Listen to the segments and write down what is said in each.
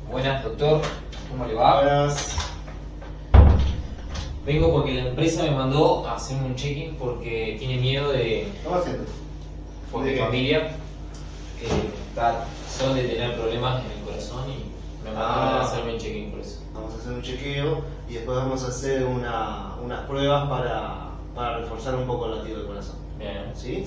Buenas, doctor. ¿Cómo le va? Buenas. Vengo porque la empresa me mandó a hacerme un check-in porque tiene miedo de... ¿Qué estás haciendo? por mi familia. Son de tener problemas en el corazón y me mandaron a hacerme un check-in por eso. Vamos a hacer un chequeo y después vamos a hacer unas pruebas para reforzar un poco el latido del corazón. Bien. ¿Sí?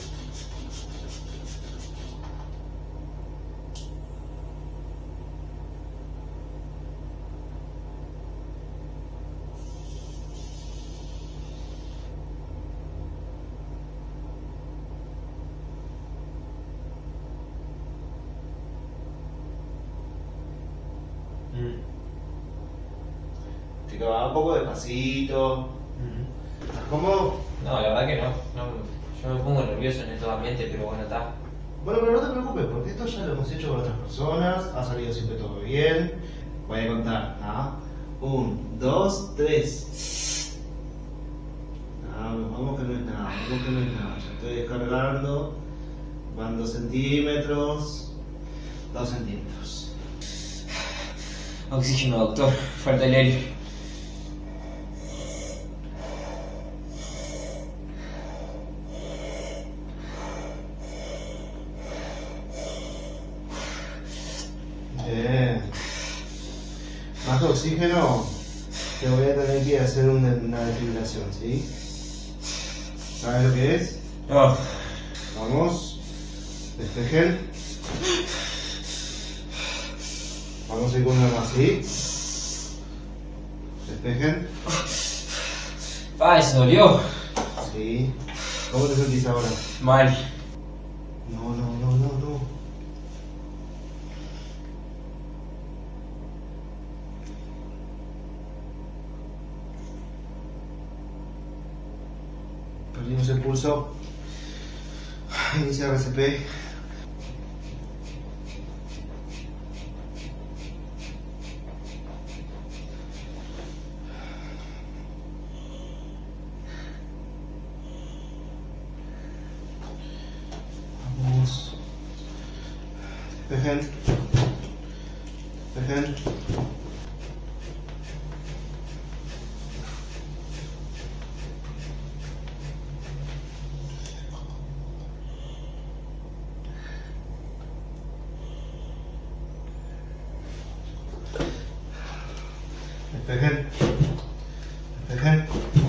Te queda un poco despacito. ¿Estás cómodo? No, la verdad que no. Yo me pongo nervioso en estos ambientes, pero bueno, está. Bueno, pero no te preocupes, porque esto ya lo hemos hecho con otras personas, ha salido siempre todo bien. Voy a contar, ¿ah? 1, 2, 3. Vamos que no es nada, vamos que no es nada. Ya estoy descargando. Van 2 centímetros. 2 centímetros. Oxígeno, doctor. Falta el aire. Bien. Más oxígeno, te voy a tener que hacer una desfibrilación, ¿sí? ¿Sabes lo que es? No. Vamos. Despejen. Vamos a ir con una más, ¿sí? Despejen. ¡Ay, se dolió! Sí. ¿Cómo te sentís ahora? Mal. No. Perdimos el pulso. Inicia RCP. Vamos. Despejen. Despejen. Despejen. Despejen.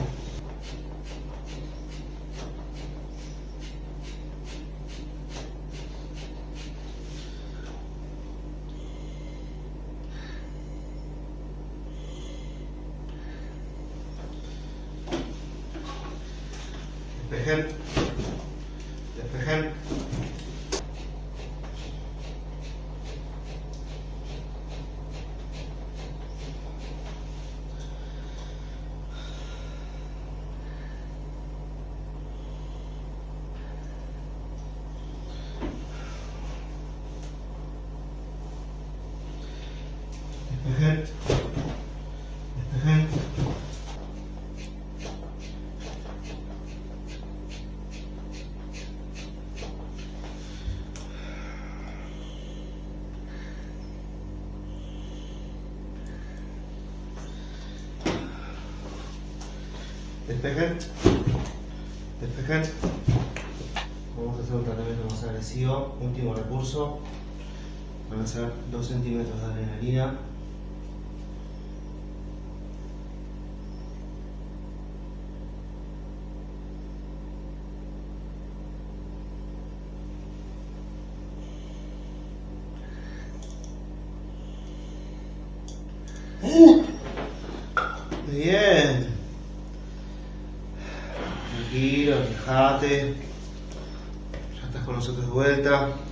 Despejen. Despejen. Despejen. Despejen. Despejen. Despejen. Vamos a hacer un tratamiento más agresivo. Último recurso. Van a ser 2 centímetros de adrenalina. Bien. Tranquilo, relajate. Ya estás con nosotros de vuelta.